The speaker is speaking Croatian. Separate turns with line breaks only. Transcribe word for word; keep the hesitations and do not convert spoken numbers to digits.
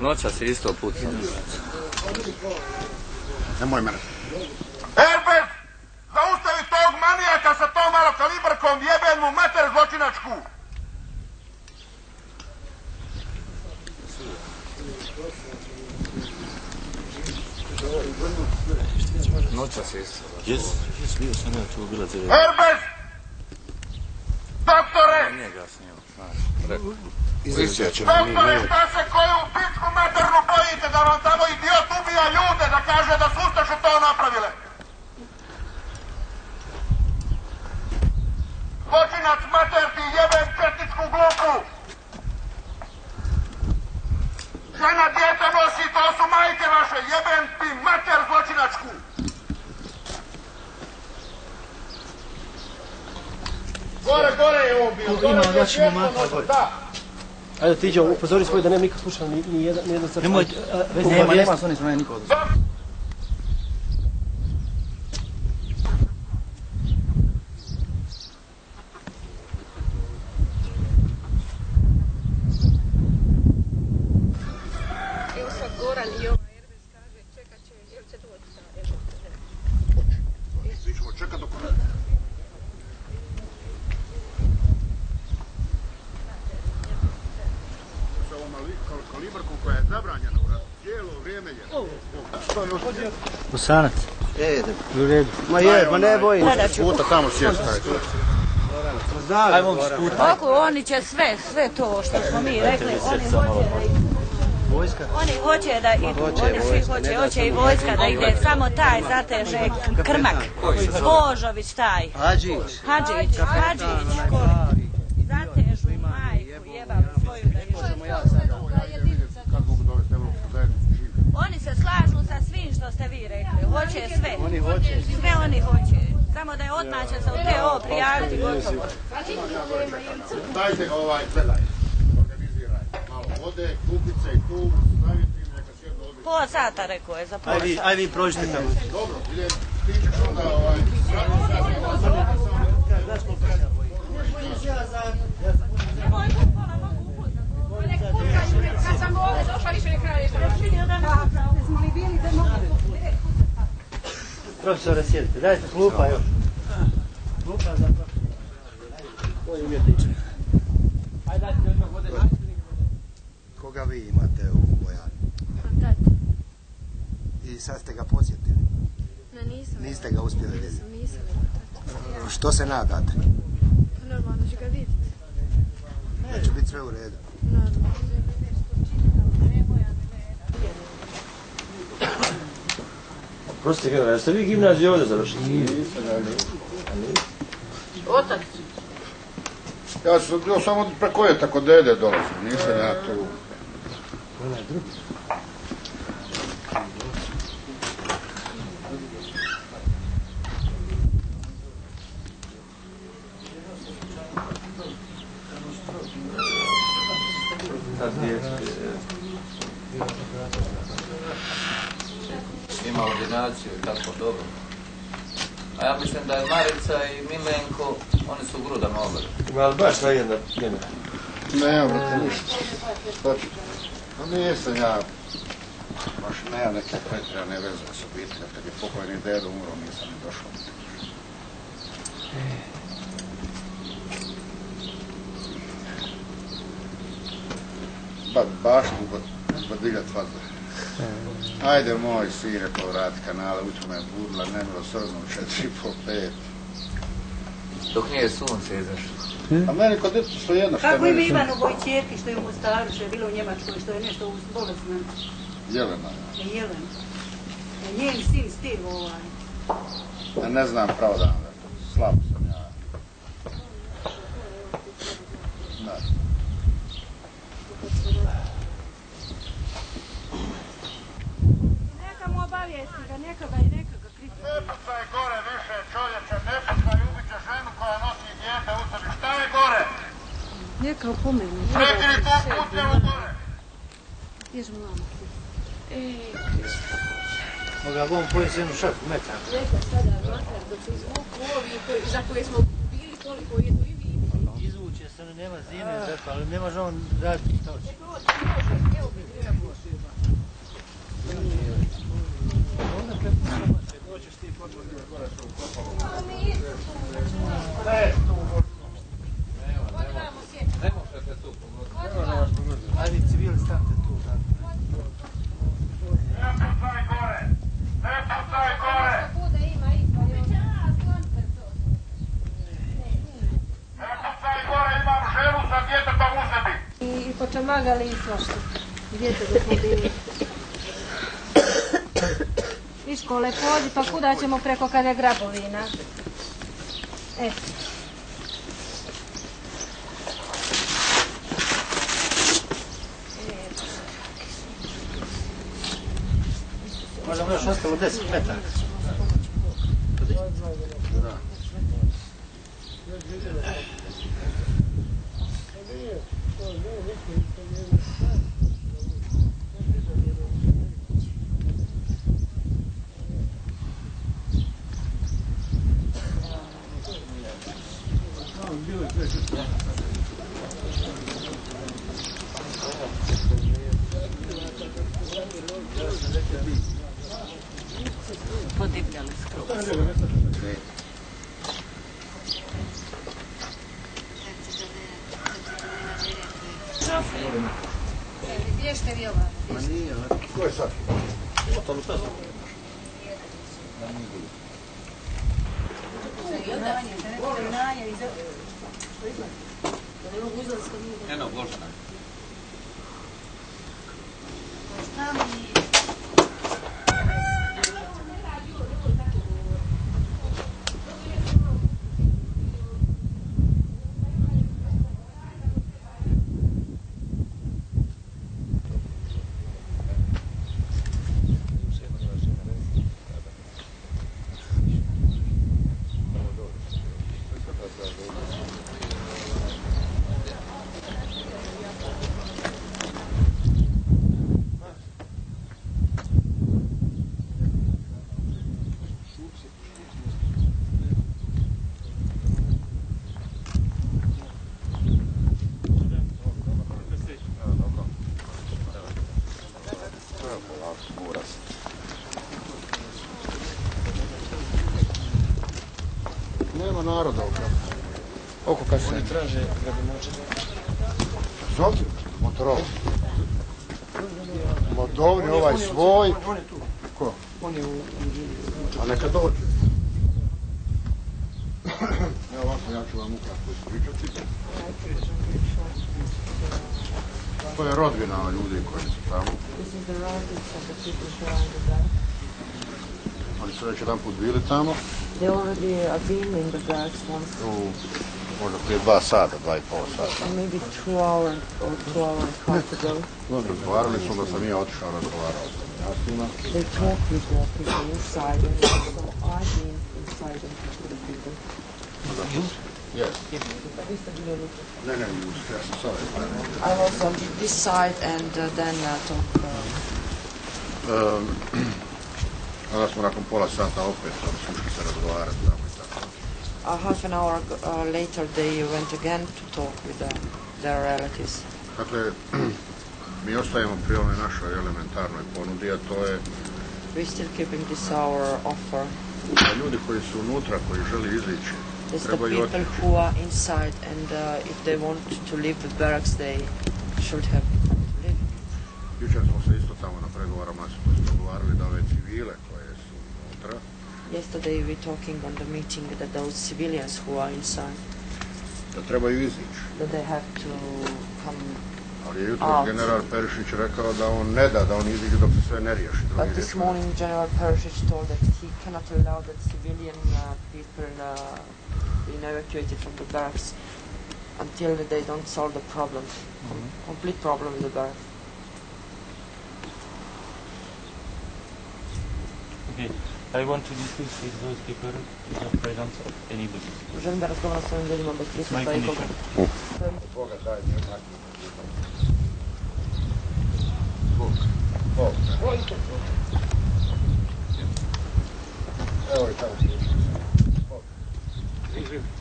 Noća se isto pucao.
Nemoj mene.
Erbez! Zaustavi tog manijaka sa tom malokalibarkom, jeben mu mater zločinačku!
Noća se isto.
Jes, jes, bio sam ja tu bila tebe.
Erbez! Doktore!
Nije ga snio, znaš, rekao.
Doktore, šta se koju pičku maternu bojite da vam tamo idiot ubija ljude, da kaže da su Ustaše to napravile? Zločinac mater ti jebem četničku glupu! Žena djete nosi, to su majke vaše, jebem ti mater zločinačku! Gore, gore je ovo bio, gore je svjetlo noću, da!
Ajde, ti iđe, upozori svoj da nema niko slušao ni jedan crta.
Nemoj, nema, nema s onim strane niko odnosno.
Evo sad Goran i ova Erbez kaže, čekat će, jel će doći sa Erbez?
Mi ćemo čekat dok... Kalibarku koja je zabranjena u ratu, cijelo vrijeme je. Što još?
Bosanac.
E,
U redu.
ma je, ma ne bojim se. Puta tamo sjesta.
Ajmo sputa.
Oko, oni će sve, sve to što smo mi rekli, oni hoće da idu.
Vojska?
Oni hoće da idu, oni svi hoće, hoće i vojska da ide, samo taj zateže Krmak, Božović taj.
Hadžić.
Hadžić, Hadžić, zatežu majku, jebam svoju da ide. Oni se slažu sa svim što ste vi rekli, hoće sve.
Oni hoće.
Sve oni hoće. Samo da je odmah će se u te ovo prijaviti gotovo.
Dajte ovaj, gledaj, organiziraj. Malo vode, kupice i tu, staviti neka sjedno odbiti.
Pola sata rekao je za pola
Aj vi,
sata.
aj vi prođite tamo.
Dobro, ide, ti ćeš onda ovaj...
Kad sam ovdje došla više ne kraje što smo li bili da mogu
Profesore, sjedite, dajte klupa još. Klupa za profesora. Koji umjetniče. Ajde, dajte odmah vode.
Koga vi imate u vojarni?
Tata.
I sad ste ga podsjetili?
Ne, nisam.
Niste ga uspjeli vidjeti?
Nisam.
Što se nadate?
Normalno ću ga vidjeti.
Da će biti sve u redu.
Normalno.
Prosti, jeste vi gimnaziju ovdje završili?
Otac.
Ja sam bio samo preko je tako dede dolazim, nisam ja tu...
Onaj drugi.
Ima ordinaciju i tako dobro. A ja mislim da je Marica i Milenko, oni su u grudama obali.
Ima li baš na jedna njena?
Ne, brate, ništa. Šta ću? No nisam ja... Baš nema neke pretjerane veze s obiteljem. Kad je pokojni dedo umro, nisam ni došao. Ba, baš mu bodiljat vadle. Ajde moj sine, povrati kanale, ući me budila, nemilo soznom četiri, pol, pet.
Dok nije sunce izašlo.
A meni kod djetu što jedno što je
Kako ima
meni...
Ivanovoj čerki što je u Mostaru, što je bilo u Njemačkoj, što je nešto u bolesna?
Jelena.
Je Jelena. Je njen sin Stiv ovaj.
Ja ne znam pravo dan, slab sam ja. Da.
Neka mu obavijesti ga, neka ga i neka ga kritika.
Ne pucaj gore više, čovječe, ne pucaj, ubit će ženu koja nosi dijete u sebi. Šta je gore?
Neka upomenu.
Prekini tu putnjevu gore.
Ježu mama. Ej,
Moga bom pojesti jednu šaku meta.
neka sada makar dok se izvuku ovi koji, za koje smo bili koliko jedu i vi.
Izvuće se, nema zime, ali ne može on raditi što će.
Evo bi treba pošli.
Doćeš ti potvrdi gore što ukopalo.
Ne, tu
Ne možete tu pogoditi.
Evo na vas pogoditi. Ajde, civili, stanite tu.
Ne pucaj gore! Ne pucaj gore! Ne pucaj gore, imam ženu sa djetetom u sebi!
I počamagali i svašta. Djete dok smo bili. Iz škole pođi, pa kuda ćemo preko kada je Grabovina? E.
Možda još ostalo deset metara.
Podivljali skroz.
Gdje ste vi ovdje?
Ma nije, ko je sad?
Ostalo sad.
Eno, Božana.
Nema naroda u krapu. Oko kad se...
Oni traže gradonačelnika.
Zovite, Motorola. Modovni ovaj svoj.
On je tu.
Ko?
On je u...
A neka dođe. Evo ovako, ja ću vam ukratko ispričati. To je rodbina ljudi koji su tamo. Oni su već jedan put bili tamo.
They already have been in the barracks once.
U, možda prije dva sata, dva i pol sata.
Maybe two hours or two hours and a half ago.
Razgovarali su da sam ja otišao, razgovarao sam jasnima.
They talked with the people inside and also I've been inside and talked to the people.
Yes. Ne, ne, ja sam s ove strane.
I was on this side and uh, then uh, talk. Uh,
Um, onda smo nakon pola sata opet sušli se razgovarati tamo i tako.
a half an hour uh, later they went again to talk with the, their relatives.
Dakle, mi ostajemo pri onoj našoj elementarnoj ponudi, a to je
We're still keeping this our offer.
da ljudi koji su unutra, koji žele izići,
It's the
trebaju
people
otići.
who are inside and uh, if they want to leave the barracks they should have to leave.
Jučer smo se isto tamo na pregovorama dogovarali da ove civile koje su unutra,
Yesterday we talking on the meeting that those civilians who are inside,
da trebaju izići.
that they have to come.
Ali je jutro
out.
general Perišić rekao da on ne da, da on iziđu dok se sve ne riješi.
But
Drugim
this
riječima.
morning General Perisic told that he cannot allow that civilian uh, people uh, being evacuated from the barracks until they don't solve the problem, com- complete problem in the barracks.
Okay. I want to discuss with those people in the presence of anybody.
Želim da razgovaram s ovim ljudima bez
My
prisustva ikoga.
condition.
Boga daj mi onak. Bog. Bog. Evo i tamo. Bog.